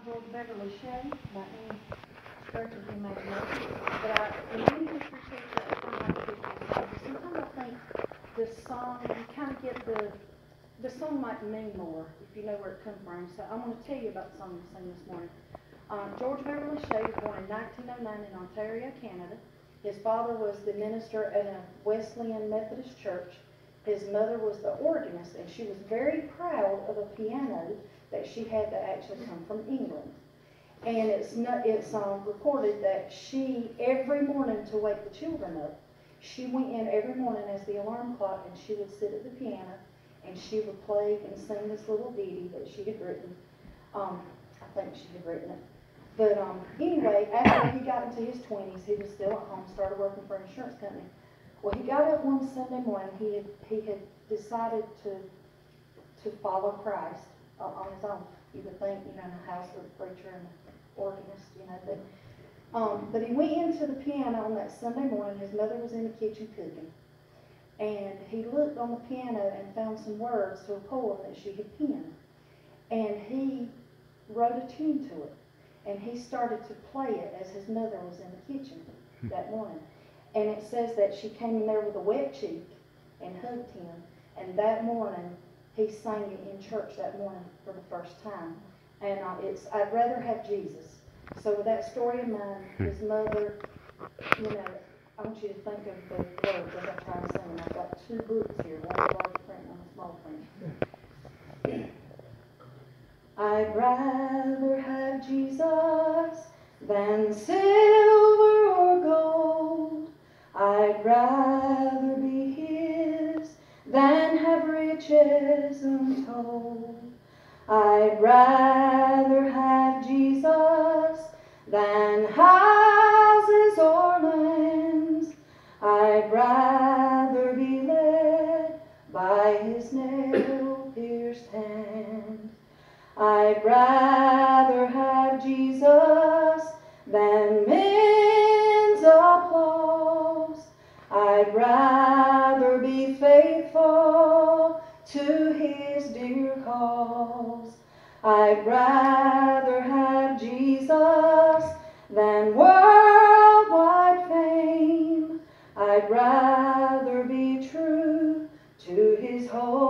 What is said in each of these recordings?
George Beverly Shea by any stretch of the imagination, but I really history teacher from my pictures. Sometimes I think the song, you kind of get the song might mean more if you know where it comes from. So I'm going to tell you about the song we sang this morning. George Beverly Shea was born in 1909 in Ontario, Canada. His father was the minister at a Wesleyan Methodist church. His mother was the organist, and she was very proud of a piano that she had that actually come from England. And it's recorded that she, every morning to wake the children up, she went in every morning as the alarm clock, and she would sit at the piano, and she would play and sing this little ditty that she had written. I think she had written it. But anyway, after he got into his 20s, he was still at home, started working for an insurance company. Well, he got up one Sunday morning. He had decided to follow Christ on his own. You would think, in a house with a preacher and an organist, but he went into the piano on that Sunday morning. His mother was in the kitchen cooking, and he looked on the piano and found some words to a poem that she had penned, and he wrote a tune to it, and he started to play it as his mother was in the kitchen that morning. And it says that she came in there with a wet cheek and hugged him, and that morning he sang it in church that morning for the first time. And I'd rather have Jesus. So with that story in mind, his mother, I want you to think of the words as I try to sing them. I've got two books here, one in large print and one in small print. I'd rather have Jesus than silver or gold. I'd rather be his than have riches untold. I'd rather have Jesus than houses or lands. I'd rather be led by his nail-pierced hand. I'd rather have Jesus than men's applause. I'd rather be faithful to his dear cause. I'd rather have Jesus than worldwide fame. I'd rather be true to his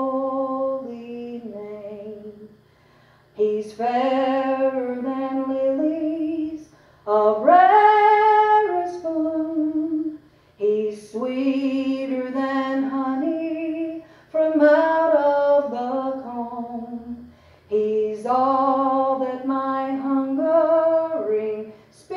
holy name. He's fairer than lilies of rarest bloom. He's sweeter than honey from out of the comb. He's all that my hungering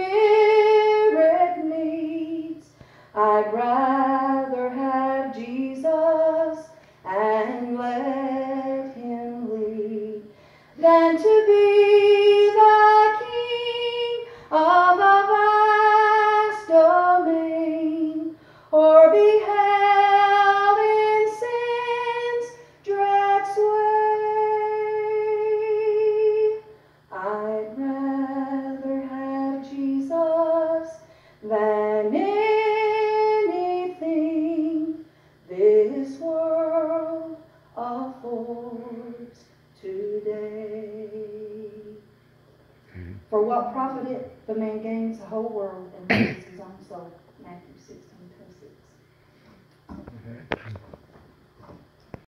spirit needs. I'd rather have Jesus and let him lead than to be the king of a vast domain, or be held in sin's dread sway. I'd rather have Jesus than anything this world affords today. For what profiteth the man gains the whole world and loses his own soul? Matthew 16:26.